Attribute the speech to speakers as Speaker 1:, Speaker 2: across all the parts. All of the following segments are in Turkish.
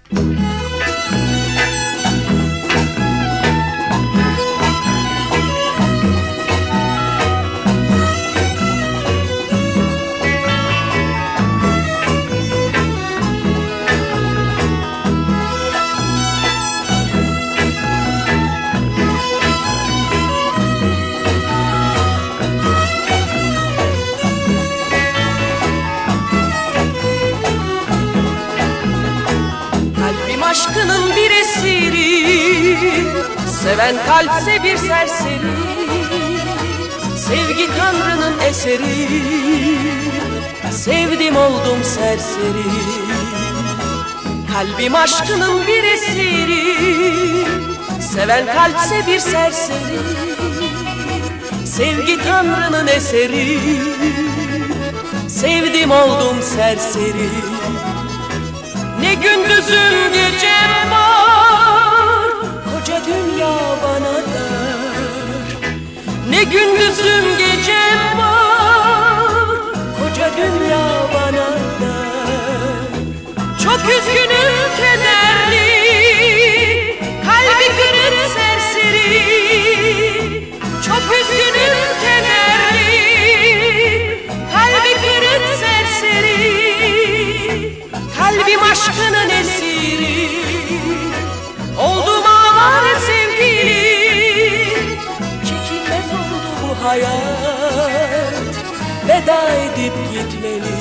Speaker 1: Aşkının bir esiri, seven kalpse bir serseri. Sevgi Tanrı'nın eseri, sevdim oldum serseri. Kalbim aşkının bir esiri, seven kalpse bir serseri. Sevgi Tanrı'nın eseri, sevdim oldum serseri. Ne gündüzüm gecem var, koca dünya bana dar. Ne gündüzüm gecem var, koca dünya bana dar. Çok üzgünüm, kederli, kalbi kırık serseri. Çok üzgünüm, kederli, kalbi kırık serseri. Kalbim aşkının esiri, oldum avare sevgili. Çekilmez oldu bu hayat, veda edip gitmeli.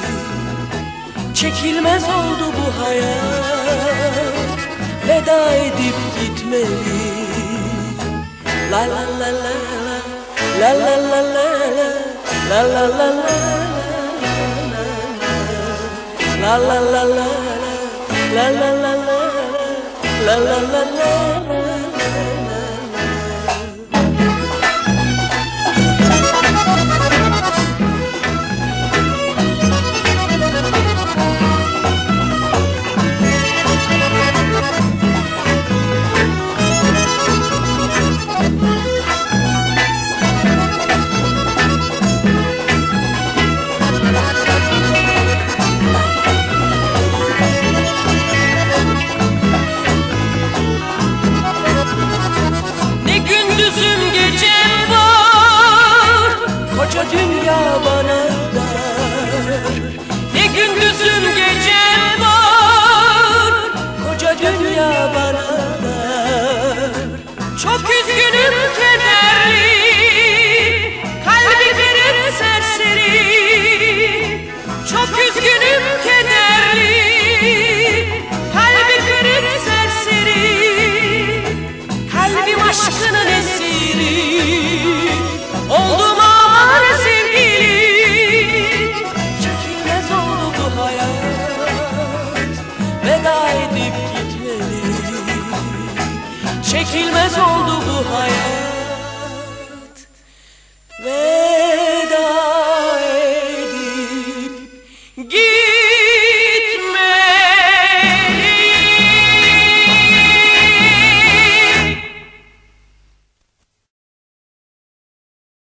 Speaker 1: Çekilmez oldu bu hayat, veda edip gitmeli. La la la la la, la la la la, la la la la. La la la la, la la la la, la la la la. Gündüzüm gecem var, koca dünya bana dar. Ne gündüzüm gecem var, koca dünya bana dar. Çok üzgünüm, kederli, kalbi kırık serseri. Çok üzgünüm, kederli, kalbi kırık serseri. Kalbim aşkının esiri, oldum avare sevgili. Çekilmez oldu bu hayat, veda edip gitmeli. Çekilmez oldu bu hayat,